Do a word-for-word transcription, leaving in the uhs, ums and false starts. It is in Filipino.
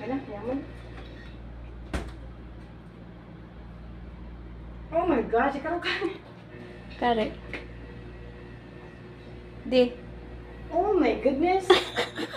Ano? Yaman? Oh my gosh, ikaw ka. Kare. Di. Oh my goodness.